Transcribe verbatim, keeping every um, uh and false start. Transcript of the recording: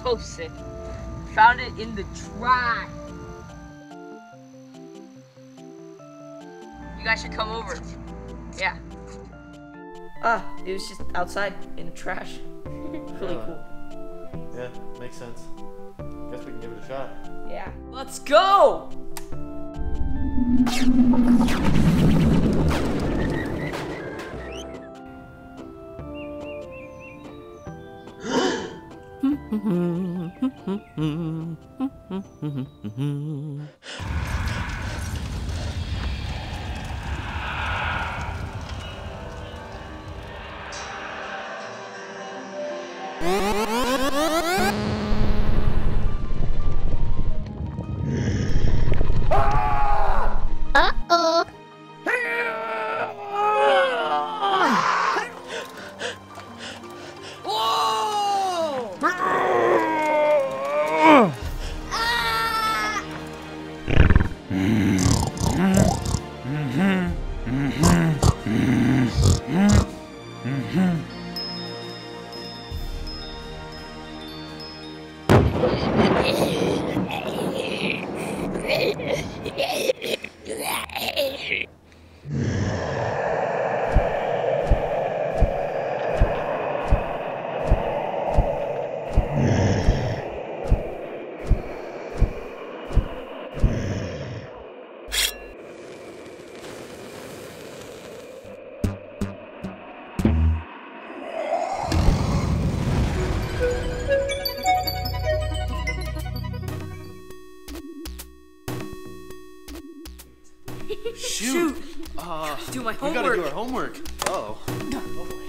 so sick. Found it in the trash. You guys should come over. Yeah. Ah, it was just outside in the trash. Really Yeah. cool. Yeah, makes sense. Guess we can give it a shot. Yeah. Let's go! Uh-oh. Shoot! Uh, Do my we gotta homework. do our homework. Oh.